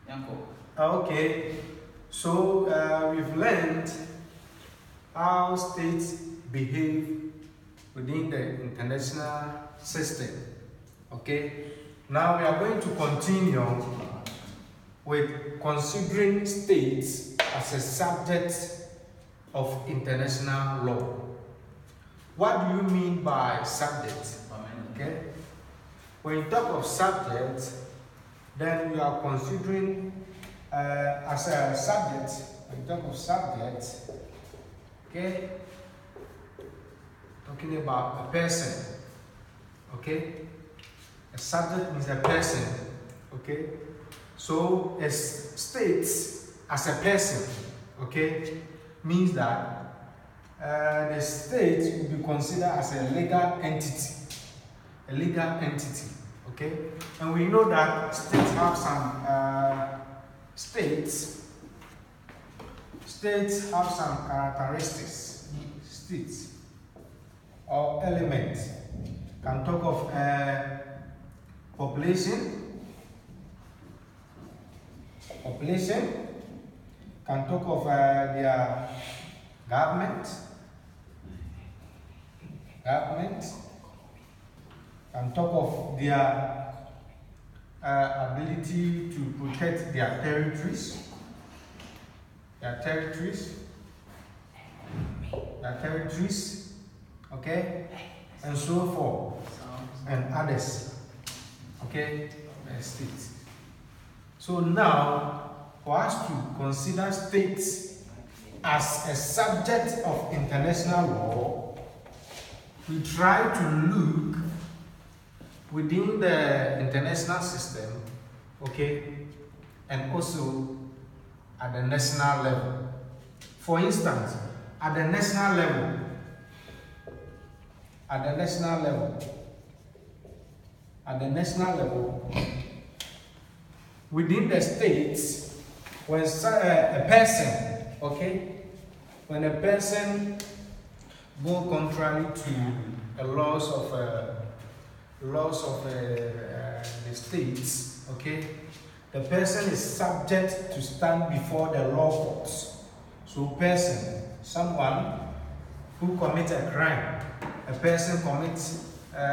Okay, so we've learned how states behave within the international system. Okay, now we are going to continue with considering states as a subject of international law. What do you mean by subject? Okay, when you talk of subject, then you are considering as a subject. When you talk of subject, okay, talking about a person. Okay, a subject means a person. Okay, so a state as a person, okay, means that the state will be considered as a legal entity. A legal entity, okay? And we know that states have some states have some characteristics. States or elements can talk of population, can talk of their government, can talk of their ability to protect their territories, okay, and so forth, and others, okay, states. So now, for us to consider states as a subject of international law, we try to look within the international system, okay, and also at the national level. For instance, at the national level, within the states, when a person, okay, when a person go contrary to the laws of the states, okay, the person is subject to stand before the law courts. So person, someone who commits a crime, a person commits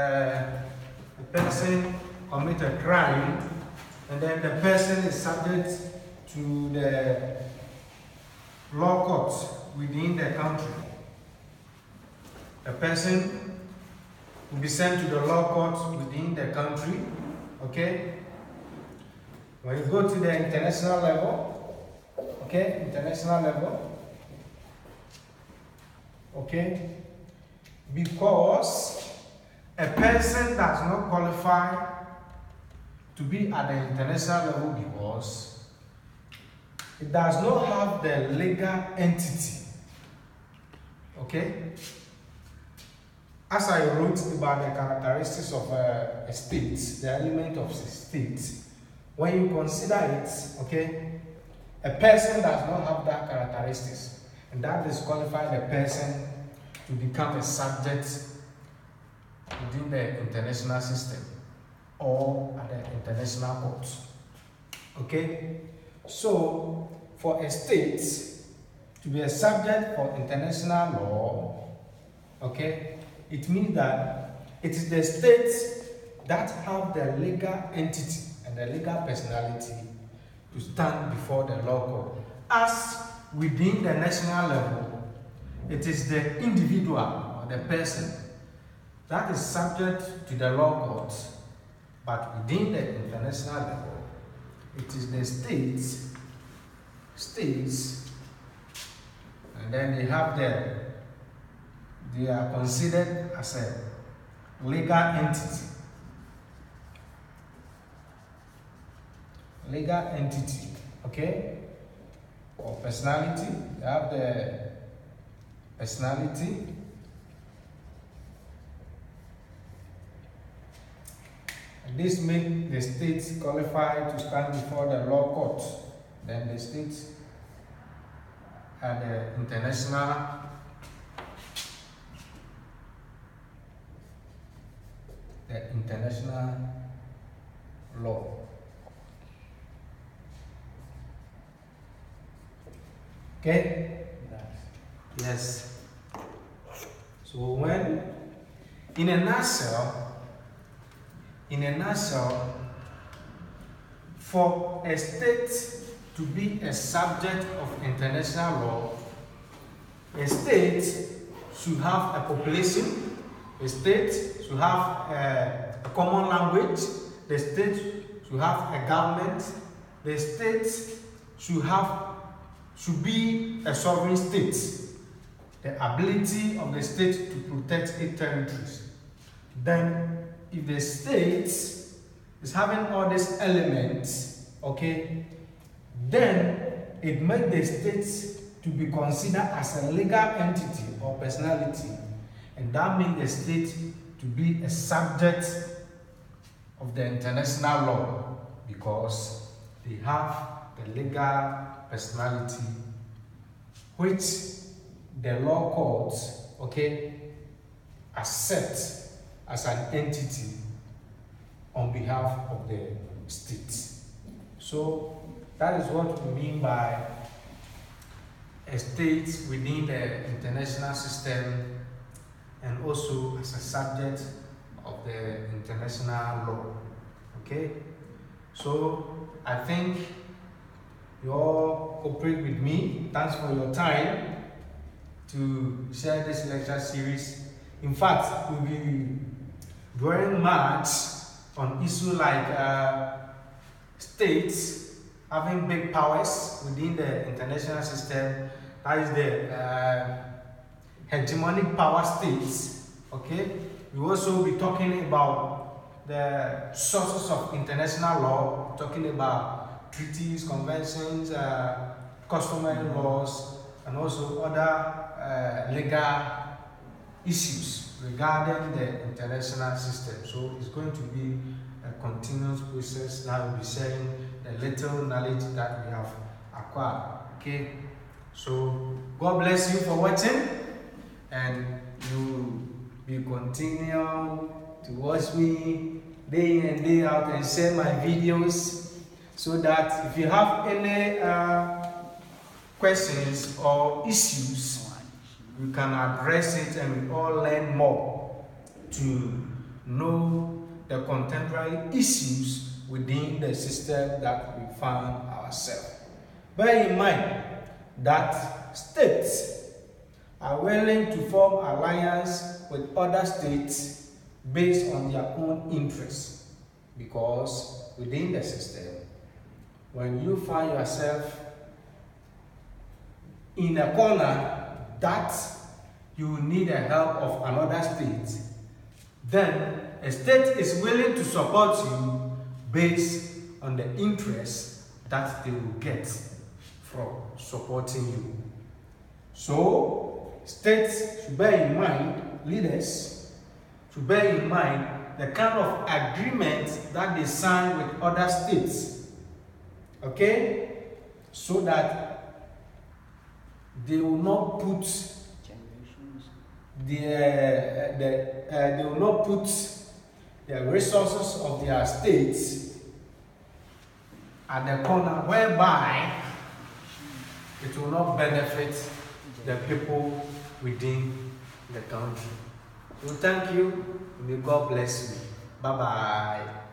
a crime, and then the person is subject to the law courts within the country. The person will be sent to the law courts within the country, okay? When you go to the international level, okay, okay, because a person does not qualify to be at the international level because it does not have the legal entity, okay? As I wrote about the characteristics of a state, the element of a state, when you consider it, okay, a person does not have that characteristics, and that disqualifies the person to become a subject within the international system or at the international courts. Okay? So, for a state to be a subject for international law, okay, it means that it is the states that have the legal entity and the legal personality to stand before the law court. As within the national level, it is the individual or the person that is subject to the law courts, but within the international level, it is the states, and then they have they are considered as a legal entity. Okay? Or personality, they have the personality. And this makes the states qualify to stand before the law court. Then the states and the international law. Okay? Yes. So when, in a nutshell, for a state to be a subject of international law, a state should have a population, a state should have a common language, the state should have a government, the state should be a sovereign state, the ability of the state to protect its territories. Then, if the state is having all these elements, okay, then it makes the state to be considered as a legal entity or personality, and that makes the state to be a subject of the international law because they have the legal personality which the law courts, okay, accept as an entity on behalf of the state. So that is what we mean by a state within the international system and also as a subject of the international law. Okay? So I think you all cooperate with me. Thanks for your time to share this lecture series. In fact, we'll be drawing much on issues like states having big powers within the international system. That is the hegemonic power states. Okay, we will also be talking about the sources of international law, talking about treaties, conventions, customary laws, and also other legal issues regarding the international system. So it's going to be a continuous process that will be sharing the little knowledge that we have acquired. Okay, so God bless you for watching, and you will continue to watch me day in and day out and share my videos, so that if you have any questions or issues, we can address it and we all learn more to know the contemporary issues within the system that we found ourselves. Bear in mind that states are willing to form alliance with other states based on their own interests, because within the system, when you find yourself in a corner that you need the help of another state, then a state is willing to support you based on the interest that they will get from supporting you. So, states should bear in mind, leaders should bear in mind the kind of agreement that they sign with other states, okay, so that they will not put the resources of their states at the corner, whereby it will not benefit the people within the country. So thank you. May God bless you. Bye bye.